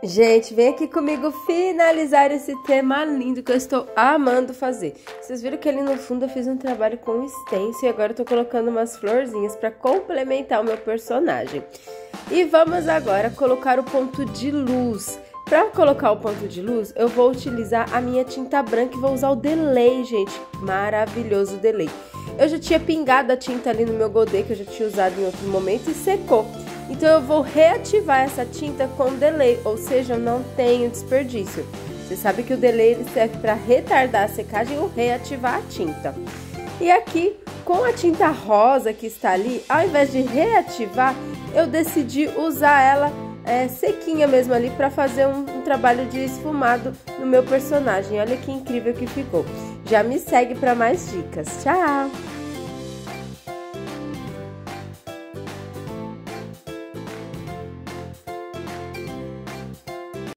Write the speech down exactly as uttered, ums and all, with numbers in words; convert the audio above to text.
Gente, vem aqui comigo finalizar esse tema lindo que eu estou amando fazer. Vocês viram que ali no fundo eu fiz um trabalho com stencil e agora eu tô colocando umas florzinhas para complementar o meu personagem. E vamos agora colocar o ponto de luz. Para colocar o ponto de luz, eu vou utilizar a minha tinta branca e vou usar o Delay, gente. Maravilhoso Delay. Eu já tinha pingado a tinta ali no meu godê, que eu já tinha usado em outro momento, e secou. Então eu vou reativar essa tinta com Delay, ou seja, eu não tenho desperdício. Você sabe que o Delay ele serve para retardar a secagem ou reativar a tinta. E aqui, com a tinta rosa que está ali, ao invés de reativar, eu decidi usar ela é, sequinha mesmo ali para fazer um, um trabalho de esfumado no meu personagem. Olha que incrível que ficou. Já me segue para mais dicas. Tchau!